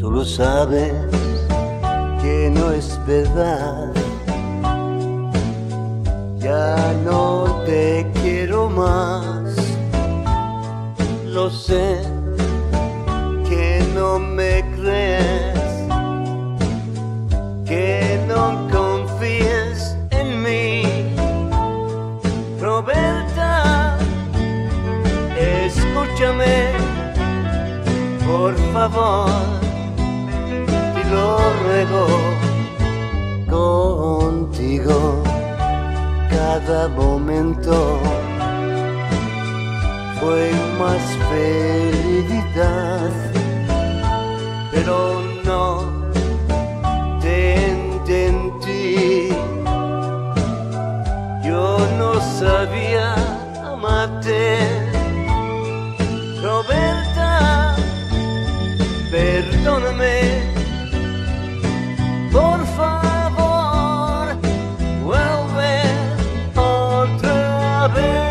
Tú lo sabes que no es verdad. Ya no te quiero más. Lo sé que no me crees, que no confíes en mí. Roberta, escúchame, por favor, te lo ruego. Contigo cada momento fue más felicidad, pero no te entendí. Yo no sabía amarte. Roberta, perdóname, por favor, vuelve otra vez.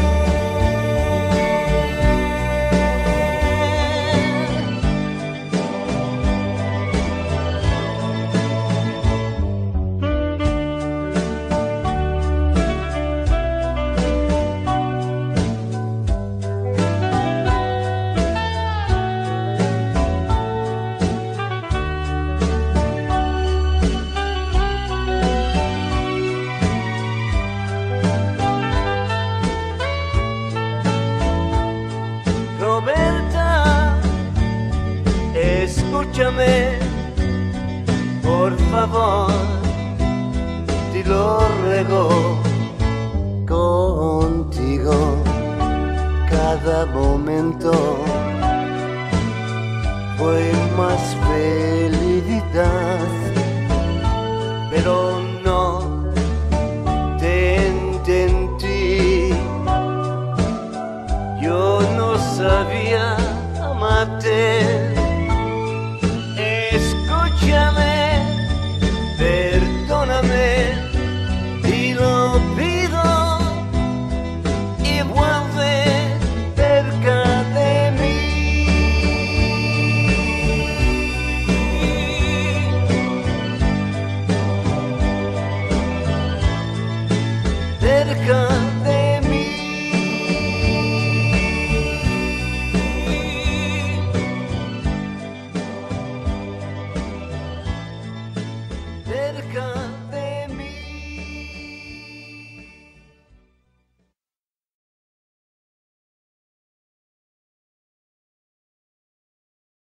Roberta, escúchame, por favor, te lo ruego. Contigo cada momento fue más felicidad, pero no te entendí. Yo no sabía amarte. Escúchame, perdóname, te lo pido, y vuelve cerca de mí. Cerca de mí. Cerca